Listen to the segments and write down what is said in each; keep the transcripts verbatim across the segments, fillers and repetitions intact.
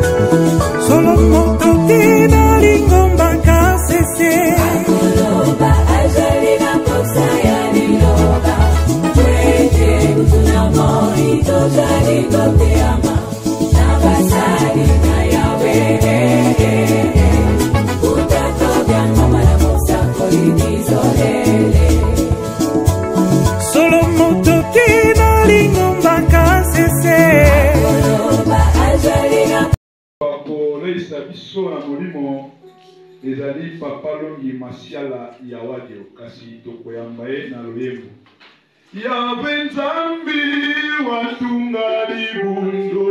Solo motoki na lingomba kasese. Akoloba ajalina posa ya liloba. Kwete utunamo itojali kote ama. Nabasari na yawe. Utatobya mama na posa kolidizolele. Solo motoki na lingomba kasese. Akoloba ajalina Bakoleisa biso na molimo ezali papa longi masiala ya wadio kasi tokoyamba ye na loyembo. Yawe Nzambi watunga libundo.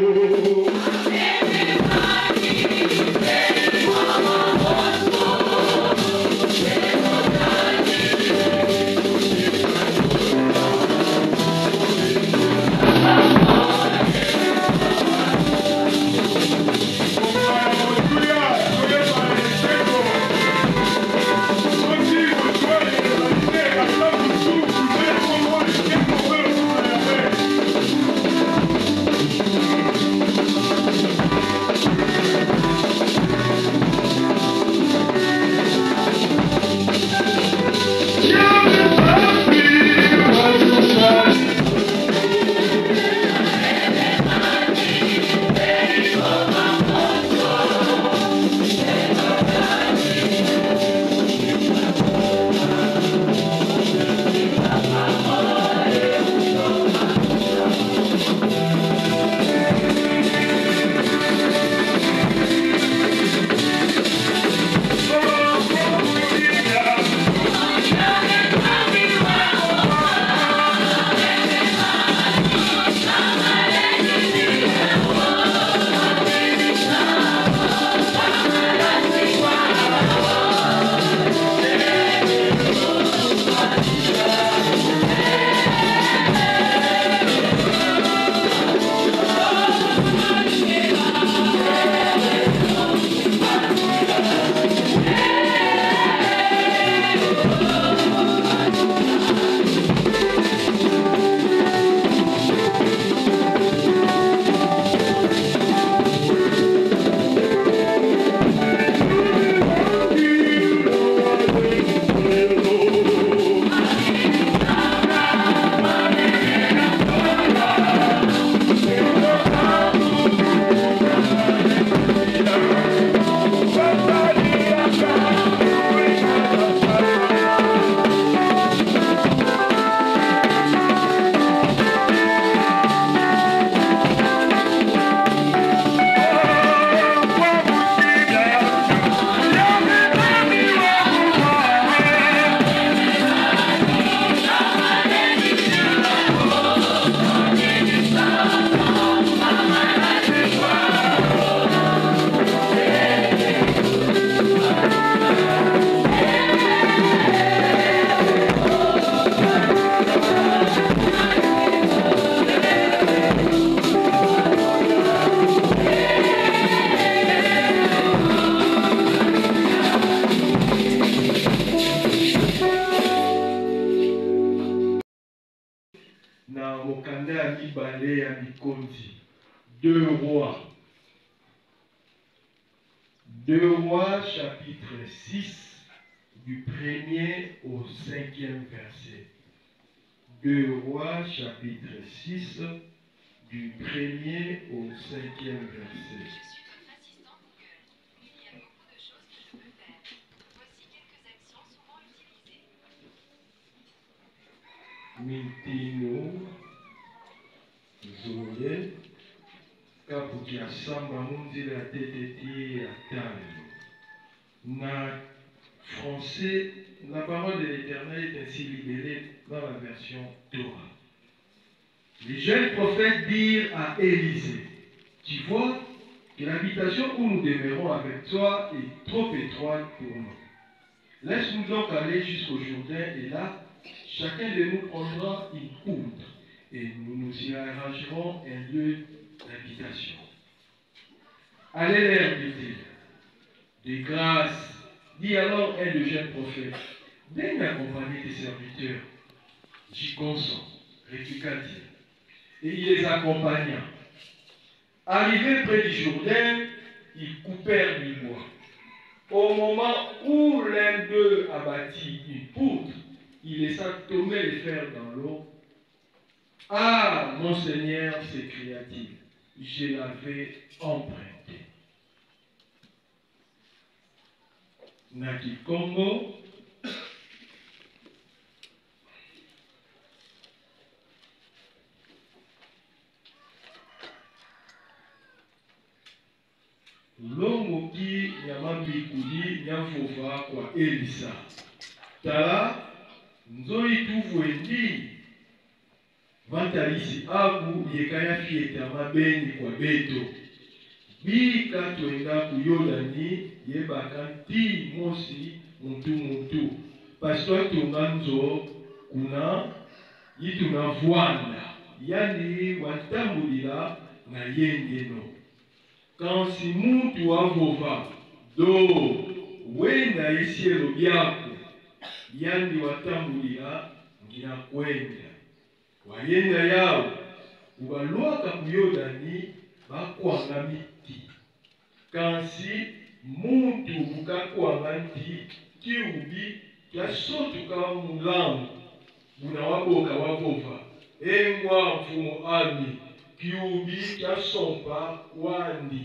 Deux rois. Deux rois, chapitre six, du premier au cinquième verset. Deux rois, chapitre six, du premier au cinquième verset. Je suis votre assistant Google. Il y a beaucoup de choses que je peux faire. Voici quelques actions souvent utilisées. Mintino, Zoé, Kabuki Asamba, Mundi la Tététi, Atano. Na français, la parole de l'Éternel est ainsi libérée dans la version Torah. Les jeunes prophètes dirent à Élisée, tu vois que l'habitation où nous demeurons avec toi est trop étroite pour nous. Laisse-nous donc aller jusqu'au Jourdain et là, chacun de nous prendra une poudre et nous nous y arrangerons un lieu d'habitation. Allez leur, dit-il. De grâce, dit alors un des jeunes prophètes, daigne accompagner tes serviteurs. J'y consens, répliqua-t-il. Et il les accompagna. Arrivé près du Jourdain, ils coupèrent du bois. Au moment où l'un d'eux abattit une poutre, il laissa tomber les fers dans l'eau. Ah, mon Seigneur, s'écria-t-il, je l'avais emprunté. Naki Congo. Longoki nyamambikuli nyamfova kwa Elisa. Tala nzoi tuvwendi vantalisi abu yekaya fieta mabeni kwa beto. Bika tuenda kuyolani yebaka nti mosi muntu muntu. Pastor tunganzo kuna yituna vwanda. Yani watambulila na yengeno. Kansi muntu avova do wenda esielo byako yandi watambulira ngina kwenda wayenda yao ubalwaka kuyodani bakwanga miti kansi muntu bukakwanga nti kiubi kyasotuka mulangu buna waboka wavova engwa mfumo ami kiubi kyasompa wandi.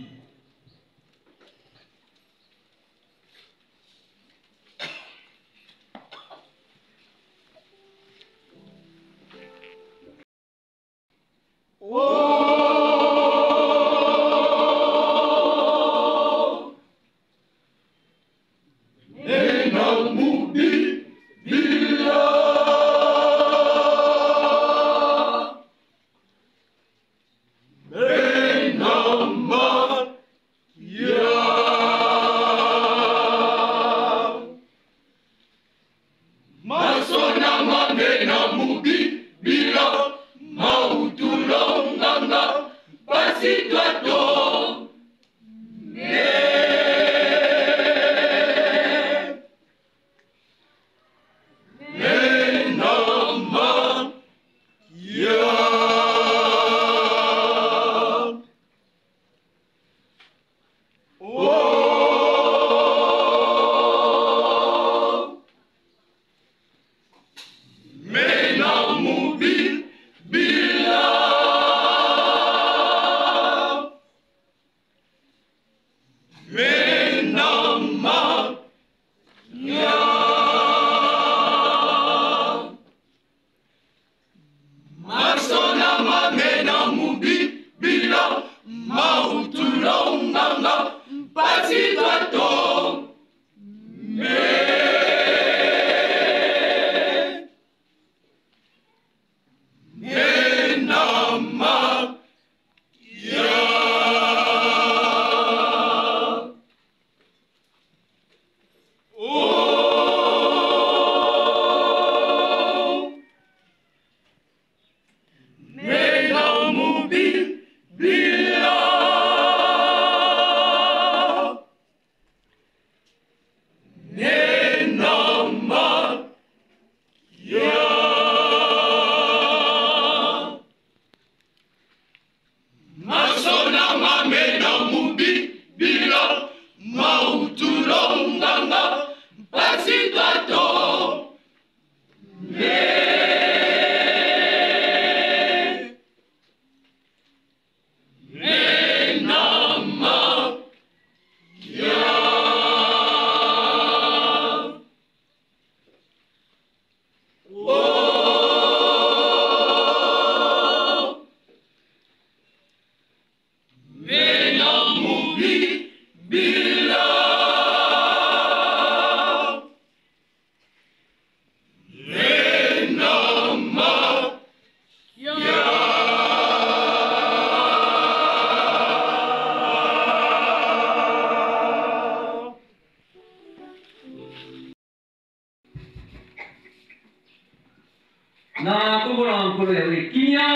Na kumbulan kulo yawe kinya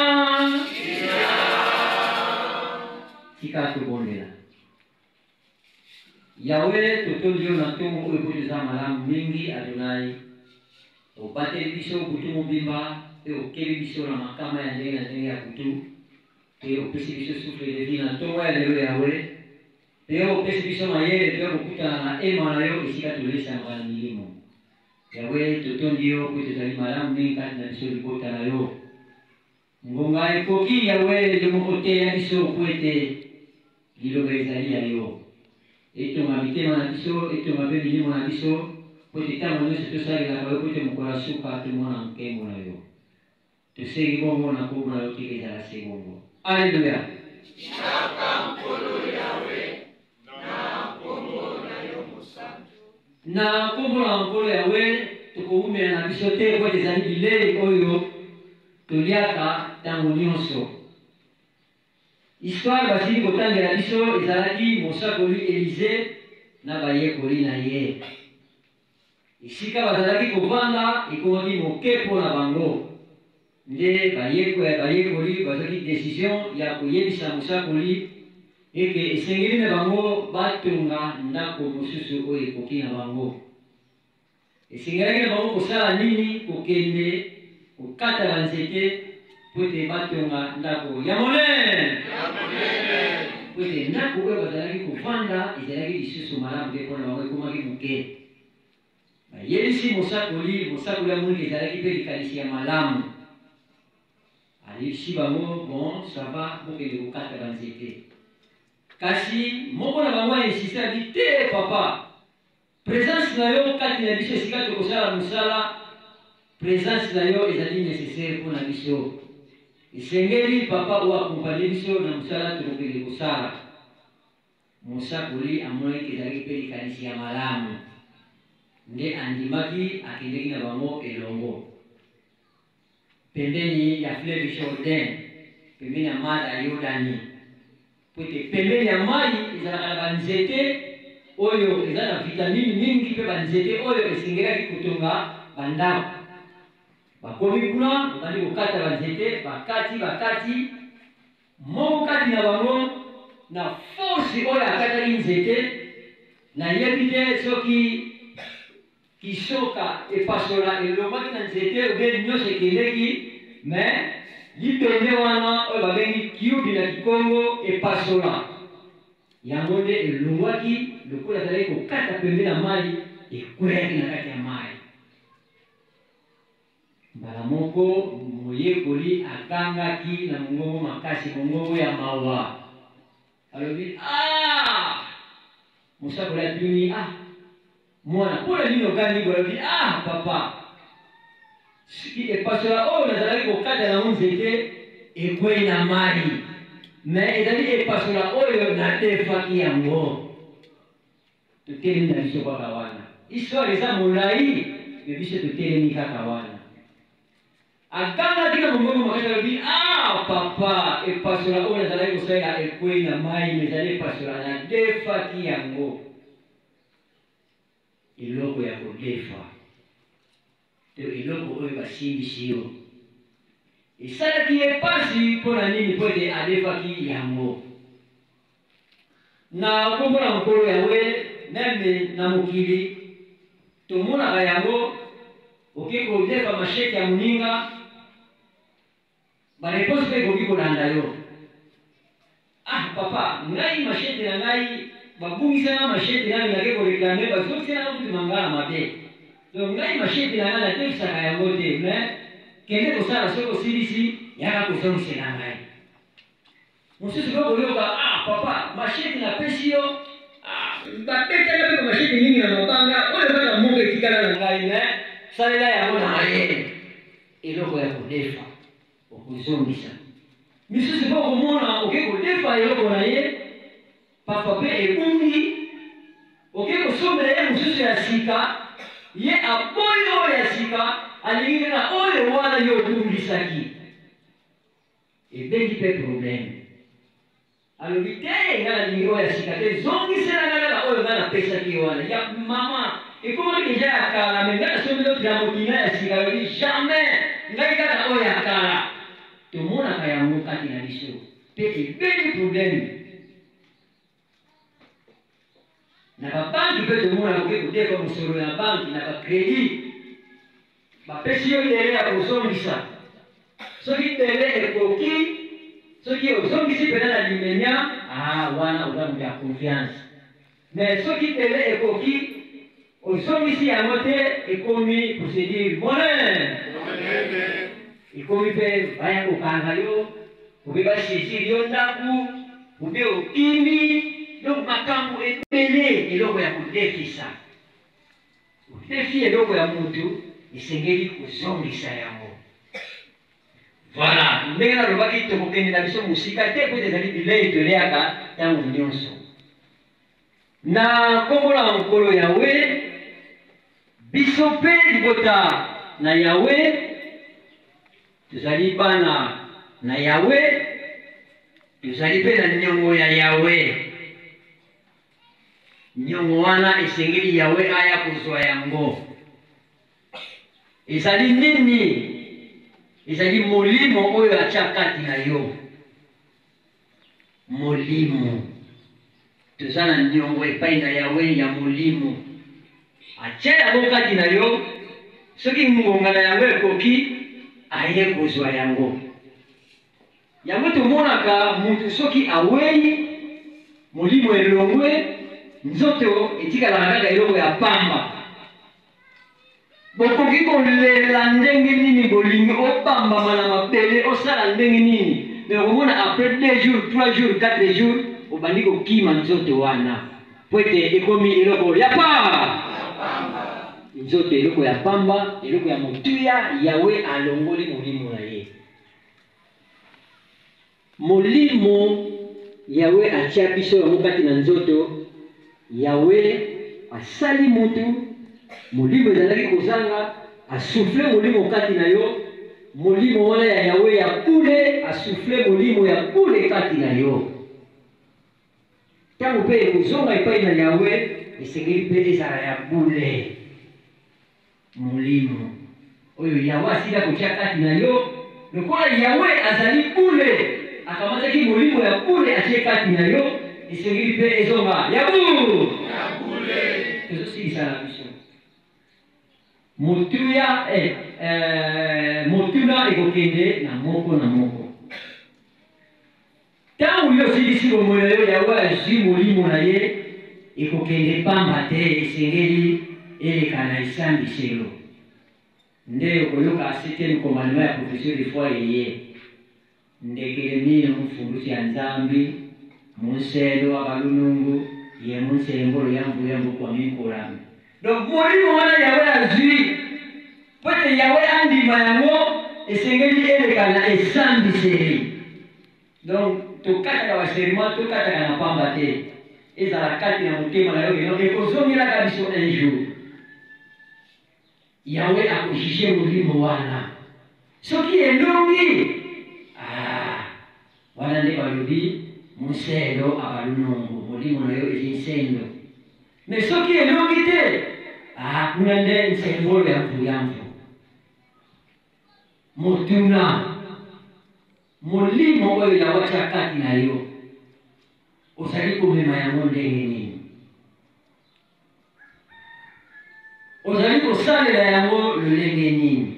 kika tu bondela yawe tutunjo na tumu ulipuliza malam mingi Adonai upate bisho butu mubimba e ukeli bisho na makama ya ndenge na ndenge ya butu te opesi biso souffle de vie na ntongo ya lelo yawe pe opesi biso mayele pe okokutana na ema na yo esika tolesanga na milimo yawe totondi yo po tozali malamu mingi kati na biso libota na yo ngonga ekoki yawe yo moko te ya biso po ete liloba ezali ya yo etonga mitema na biso etonga mpe milimo na biso po ete ntango nyonso tosalelaka yo po ete mokolo ya suka tomona nkembo na yo tosengi bongo na kombo na yo tika ezala se bongo alleluya na kombo na nkolo yawe tokoumela na biso te po ete ezali bilei oyo toliaka ntango nyonso histoire basili kotangela biso ezalaki mosakoli Elize na bayekoli na ye esika bazalaki kovanda ekomaki moke mpo na bango nde bayekoli bazwaki décision ya koyebisa mosakoli eke esengeli na bango batonga ndako mosusu oyo ekoki na bango esengelaki na bango kosala nini kokende kokata banzete po ete batonga ndako ya monene po ete ndako oyo bazalaki kovanda ezalaki lisusu malamu te mpona bango ekomaki moke bayebisi mosakoli mosakoli amoni ezalaki mpe likanisi ya malamu alebisi bango bon sava bokende kokata banzete kasi moko na bango ainsiste adi te papa présence na yo kati na biso esika tokosala mosala présence na yo ezali nécessaire mpo na biso esengeli papa oyo akompanie biso na mosala tokokende kosala mosakoli amonaki ezalaki mpe likanisi ya malamu nde andimaki akendeki na bango elongo pembeni ya fleuve Jourdain pembeni ya mai ya Yordani po ete pembeni ya mai ezalaka na banzete oyo eza na vitamine mingi mpe banzete oyo esengelaki kotonga bandako bakomi kuna babandi kokata banzete bakati bakati moko kati na bango na force oyo akataki nzete nayebi te soki kisoka epasola elongwaki na nzete obe nyonso ekendeki me libende wana oyo babengi kiubi na kikongo epasola yango nde elongwaki lokola azalaki kokata pembe na mai ekweyaki na kati ya mai mbala moko moyekoli agangaki na mongongo makasi mongongo ya mawa alobi ah mosakoli atuni ah mwana mpona nini okangi bolobi ah papa soki epasola oyo nazalaki kokata nango nzete ekwei na mai me ezali epasola oyo natefaki yango totelemi na biso kaka wana histoire eza molai me biso totelemi kaka wana agangaki na mongongo makasi alobi ah papa epasola oyo nazalaki kosalela ekwei na mai me ezali epasola natefaki yango eloko ya kodefa to eloko oyo basimbisi yo esalaki ye pasi mpona nini po ete adefaki yango na kombo na mokolo yawe meme na mokili tomonaka yango okoki kodefa mashete ya moninga bareponse mpe ekoki kolanda yo ah papa ngai mashete na ngai babungisanga mashete nani nake koreklame bazokisanga kuti mangala mabe donc ngai mashete na ngai natefisaka yango te me kende kosala soki osilisi yaka kozongisela ngai mosusu mpe koyoka ah papa mashete napesi yo babetaka mpe bamashete mingi na mabanga oyo kaka moko etikala na ngai me salela yango na mayele eloko ya kodefa okozongisa misusu mpe okomona oke kodefa eloko na ye papa mpe ebungi oke kosombela ye mosusu ya sika ye aboyi oyo ya sika alingi na oyo wana ye obungisaki ebengi mpe probleme alobi te ngai nalingi oyo ya sika te zongisela ngai kaka oyo ngai napesaki ye wana ya mama ekomaki deja ya kala me ngai nasombeli otila mokina ya sika alobi jamais ngai kaka oyo ya kala tomonaka yango kati na biso mpe ebengi probleme na babanki mpe tomona koki kodefa mosolo na banki na bakredi bapesi yo dele ya kozongisa soki dele ekoki soki ozongisi pena na limenya ah wana ozamu ya confiance mais soki tele ekoki ozongisi yango te ekomi procédure monene ekomi mpe baya kokanga yo obe basesiri yo ndaku obe okimi donc makambo ebele eloko ya kodefisa odefi eloko ya mutu esengeli kozongisa yango. Voilà, ndenge nalobaki tokokende na biso mosika te po ezali bilei toleaka ntango nyonso na kombo na nkolo yawe biso mpe libota na yawe tozali bana na yawe tozali mpe na niongo ya yawe. Niongo wana esengeli yawe aya kozwa yango. Ezali nini? Ezali molimo oyo atia kati na yo. Molimo toza na niongo epai na yawe ya molimo atia yango kati na yo. Soki ngonga na yango ekoki aye kozwa yango. Yango tomonaka mutu soki awei molimo elongwe nzoto etikalaka kaka eloko ya pamba. Bokoki kolela ndenge nini bolingi opambama na mabele osala ndenge nini mais okomona après deux jours trois jours quatre jours obandi kokima nzoto wana po ete ekomi eloko ya pamba. Nzoto eloko ya pamba eloko ya motuya yawe alongoli molimo na ye. Molimo yawe atia biso yango kati na nzoto. Yawe asali mutu molimo ezalaki kozanga asufle molimo kati na yo. Molimo wana ya yawe ya bule asufle molimo ya bule kati na yo. Ntango mpe ekozonga epai na yawe esengeli mpe ezala ya bule. Molimo oyo yawe asila kotia kati na yo lokola yawe azali bule akamataki molimo ya bule atie kati na yo esengeli mpe ezonga ya bule. Ezosilisa na biso motuya eh, eh, motuna ekokende na moko na moko. Ntango yo osilisi bomoi na yo yawe azwi molimo na ye ekokende pamba te esengeli eleka na esambiselo. Nde okoyoka septième commandement ya profession de foi eye ndekele mino mfundusi ya nzambi munselo abalunungu ye munsengolo yangu yangu kwa mikolami. Donc molimo wana yawe azwi pote yawe andima yango esengeli eleka na esambiseli. Donc tokataka baserima tokataka na pamba te ezala kati na motema na yo eno ekozongelaka biso un jour. Yawe akojije molimo wana soki elongi ah wana nde balobi muselo abalunongo molimo na yo ezinsendo. Mais soki elongi te ah kuna nde nsengolo ya mvuyamvu motuna molimo oyo yawe atia kati na yo ozali komema yango ndenge nini? Ozali kosalela yango lolenge nini?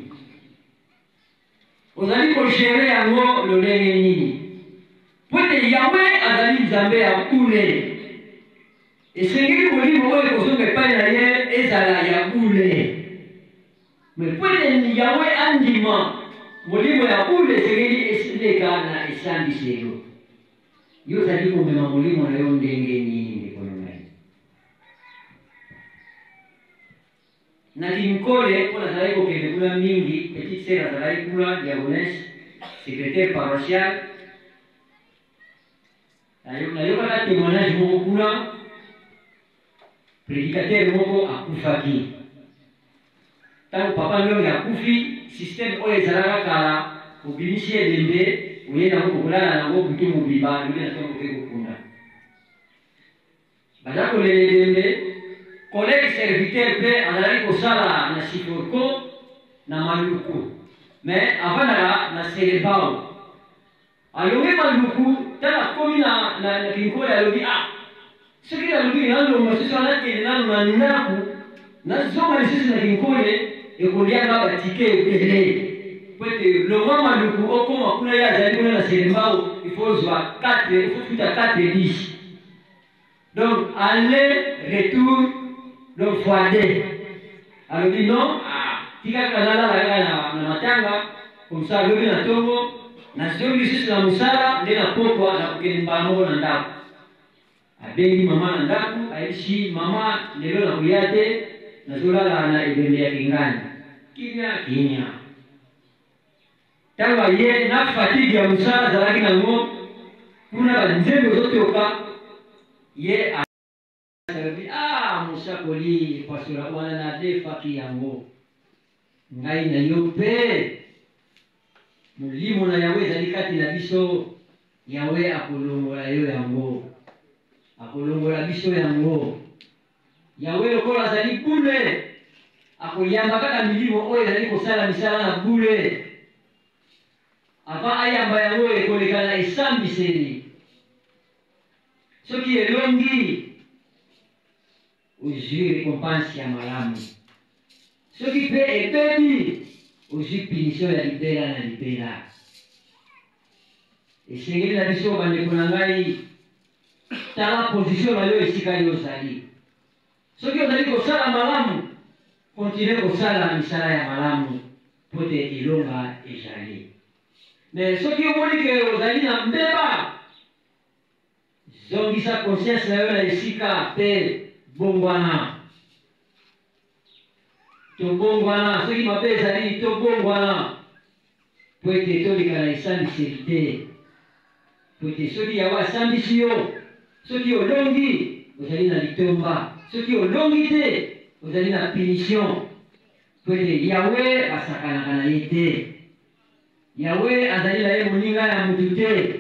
Ozali kogere yango lolenge nini? Pote yawe azali nzambe ya bule esengeli molimo oyo ekozonga epai na ye ezala ya bule. Mais pote yawe andima molimo ya bule esengeli esileka na esambiselo. Yo ozali komema molimo na yo ndenge nini? Na kinkole pour la salaire auquel nous avons mis petite sœur à salaire pour la diagonesse secrétaire paroissial. D'ailleurs, d'ailleurs, on a témoignage mon kuna prédicateur mon à Koufaki. Tant papa nous a Koufi système au ezalaka kala au binicier dembe ou yena ko kula na ngo butu mubiba nous na tongo ko kuna. Badako le dembe collègue serviteur pe azali kosala na siforko na maluku mais avant na na selebao alongi maluku tala komi na na kinkole alobi ah soki alobi nalo masusu anakende nalo na ndaku na zoma lisisi na kinkole ekolianga batike ebele Peut-être le moment où on commence à couler à Zalibou dans Sélémao, il faut jouer quatre, il faut foutre quatre et dix. Donc, aller, retour, donc fois deux. Alors, dit non, tika kanala la na matanga, comme ça, le na tombo, na zongi sisi na musala, de na pokwa na kukeni mbamo na ndaku. Abengi mama na ndaku, aishi mama lelo na kuyate, na zola la na ibende ya kingani. Kimya, kimya. Tangwa ye na fatigue ya musala zalaki na ngo, kuna ba nzembo zote oka, ye a ah musa koli pasura wana na defa ki yango. Ngai na yope mulimo na yawe zali kati na biso yawe akolongola yo yango akolongola biso yango yawe lokola zali bule akoyamba kaka milimo oyo zali kosala misala na bule ava ayamba yango ekolekana esambiseli soki elongi ozwi récompense ya malamu soki mpe ebebi ozwi punition ya libela na libela esengeli na biso bandeko na ngai tala position na yo esika yo ozali soki ozali kosala malamu kontinue kosala misala ya malamu po te elonga ezali me soki omoni ke ozali na mbeba zongisa conscience na yo na esika mpe bongwana tobongwana soki mabe ezali tobongwana po ete tolekana esambiseli te po ete soki yawe asambisi yo soki olongi ozali na litomba soki olongi te ozali na punition po ete yawe asakanaka na ye te yawe azali na ye moninga ya mutu te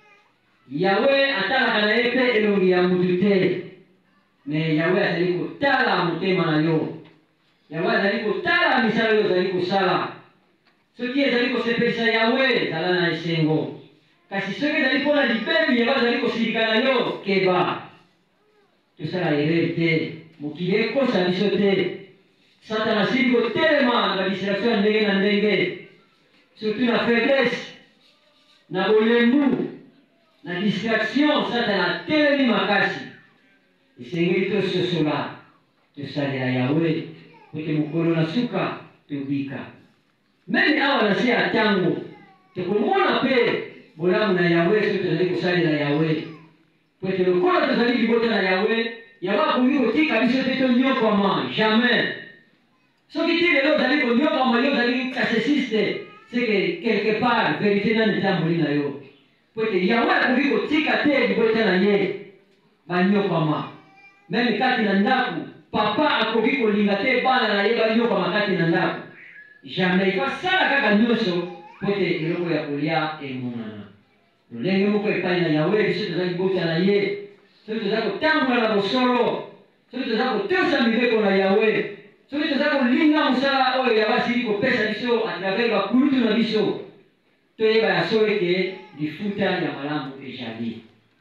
yawe atalaka na ye mpe elongi ya mutu te me yawe azali kotala motema na yo yawe azali kotala misala oyo ozali kosala soki ezali kosepelisa yawe zala na esengo kasi soki ezali mpona libebi yawe azali kosilika na yo keba tosala erreur te mokili ekosa biso te satana asili kotelema na badistraction ya ndenge na ndenge surtout na faiblesse na bolembu na distraction satana atelemi makasi esengeli tososola tosalela yawe pote mokolo na suka tobika meme awa na se ya ntango tokomona mpe bolamu na yawe soki tozali kosalela yawe pote lokola tozali libota na yawe yawe akoki kotika biso te tonyokwama jamais soki ti lelo ozali konyokwama yo ozali kasesiste seke quelque part verité nani etamboli na yo pote yawe akoki kotika te libota na ye banyokwama meme kati na ndaku papa akoki kolinga te bana na ye banyokwama kati na ndaku jamais ikosala kaka nyonso po te eloko ya kolia emonana lolenge moko epai na yawe biso toza libota na ye soki toza kotambola na bosolo soki toza kotosa mibeko na yawe soki toza kolinga mosala oyo yawe asili kopesa biso atravers bakulutu na biso toyeba ya so ete lifuta ya malamu ezali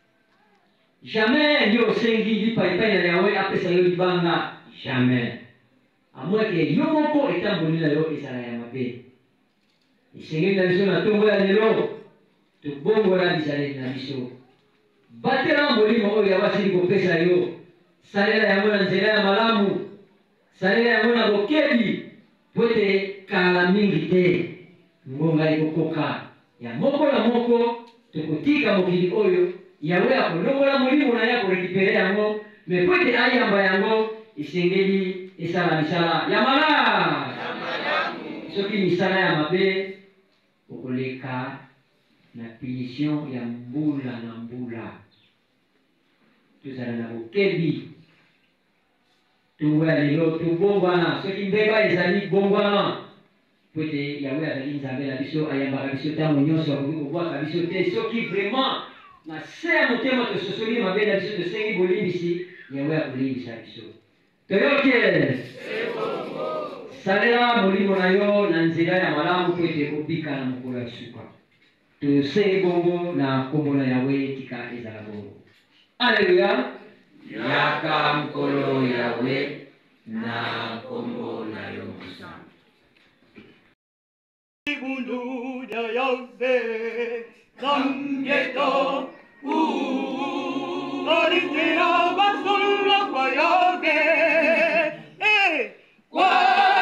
jamais yo osengi lipa epai na yawe apesa yo libanga jamais amweke yo moko etamboli na yo ezala ya mabe esengeli na biso na ntongo ya lelo tobongola bizaleli na biso batela molimo oyo yawe asili kopesa yo salela yango na nzela ya malamu salela yango na bokebi po ete kala mingi te ngonga ekokoka ya moko na moko tokotika mokili oyo yawe akolongola molimo na ye akorekipere yango me po ete ayamba yango esengeli esala misala ya malamu soki misala ya mabe okoleka na punition ya mbula na mbula tozala na bokebi tongo ya lelo tobongwana soki mbeba ezali bongwana po ete yawe azali nzambe na biso ayambaka biso ntango nyonso akoki kobwaka biso te soki vraiment na se ya motema tososoli mabe na biso tosengi bolimbisi yawe akolimbisa biso toyoki salela molimo na yo na nzela ya malamu po ete obika na mokolo ya suka tosengi bongo na nkombo na yawe tika ezala bongo alleluya yaka mokolo yawe na nkombo na yo bundu ya Yahweh, Zamgeto, Ooh, Maritera Basulla kwa Yahweh, eh, kwa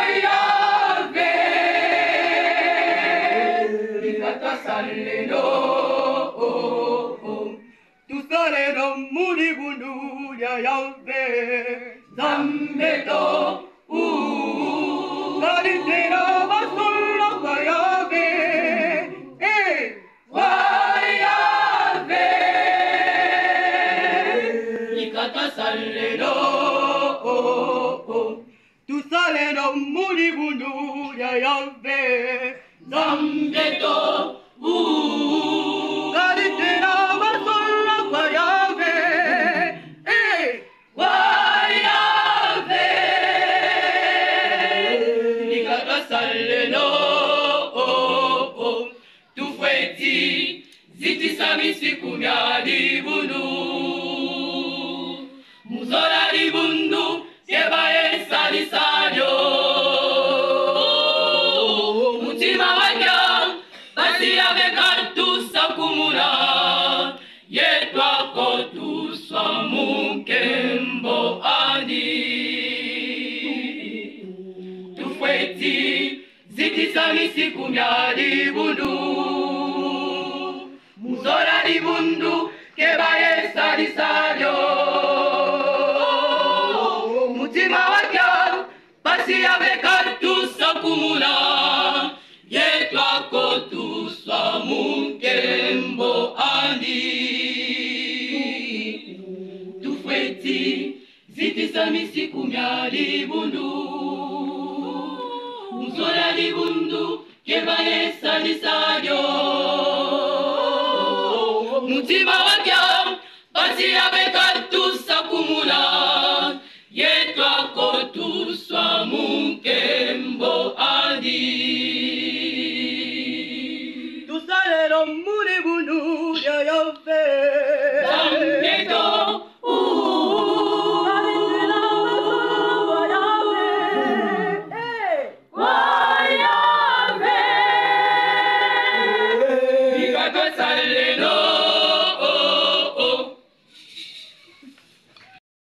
Yahweh, Ikata saleno, oh, oh, tu saleno muri bundu ya Yahweh, Zamgeto, Ooh, Maritera Basulla kwa Yahweh, eh, kwa Yahweh, Ikata saleno, oh, oh, tu saleno muri bundu ya Yahweh, Zamgeto, Ooh, Maritera Basulla kwa Yahweh, eh, kwa Yahweh, Ikata saleno, oh, oh, tu fweti, ziti samisi kumya di bundu, muzola di bundu, yeba esa di sadio, mutima wanya, basi aveka tu sakumura, yetwa kotu swamukembo adi, tu fweti, ziti samisi kumya di bundu, muzola di bundu, keba esa di sadio, mutima wanya, basi aveka tu sakumura, yetwa kotu swamukembo adi, tu fweti, ziti samisi kumya di bundu, muzola di bundu, keba esa di sadio, mutima wanya, basi aveka tu sakumura, yetwa kotu swamukembo adi, tu salero muri bundu ya Yahweh, Zamgeto, ooh, Maritera Basulla kwa Yahweh, eh, kwa Yahweh, Ikata saleno.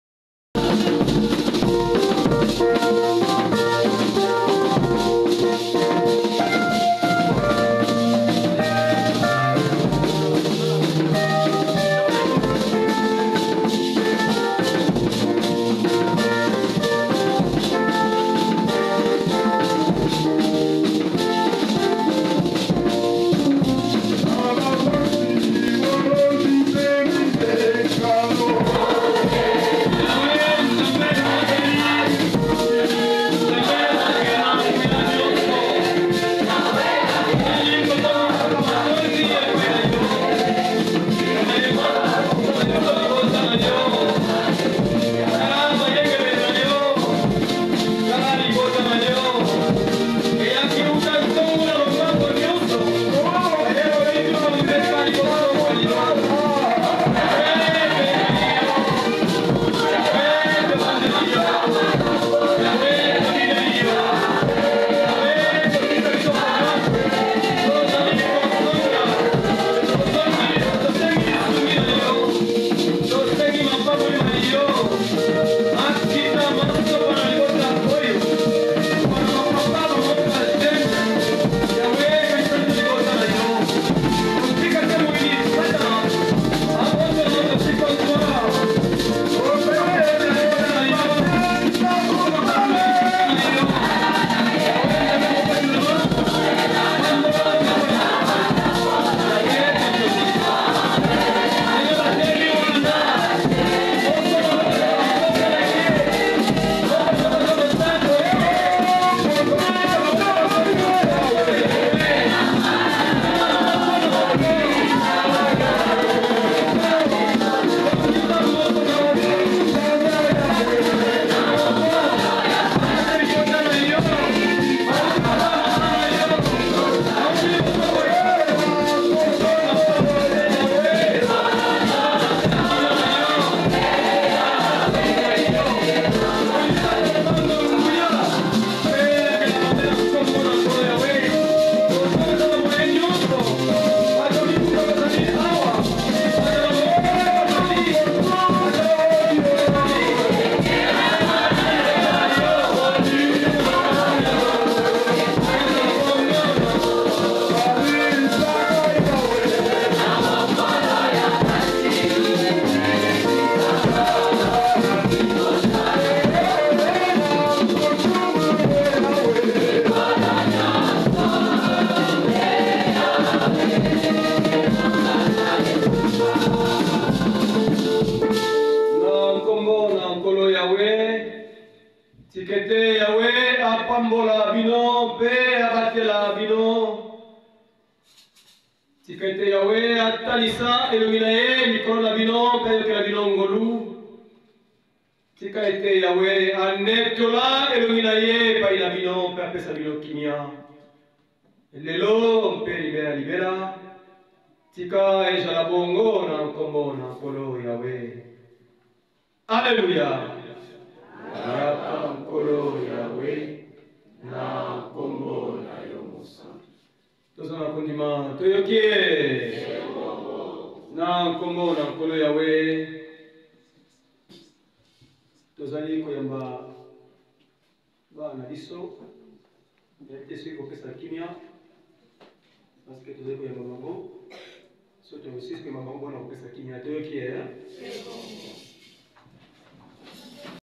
Yahweh. Tikete Yahweh apambola bino pe abatela bino. Tikete Yahweh atalisa elonginaye mikolo na bino pe yokela bino ngolu. Tikete Yahweh anetola elonginaye pa ina bino pe apesa bino kimia. Lelo mpe libera libera. Tika ezala bongo na nkombo na nkolo Yahweh. Alléluia. Yaka nkolo Yahweh na nkombo na yo mosantu. Tozana kondima toyokie na nkombo na nkolo Yahweh. Tozali koyamba bana biso esi kopesa kimia parce que tozali koyamba bango soto osisi koyamba bango mpona kopesa kimia toyokie.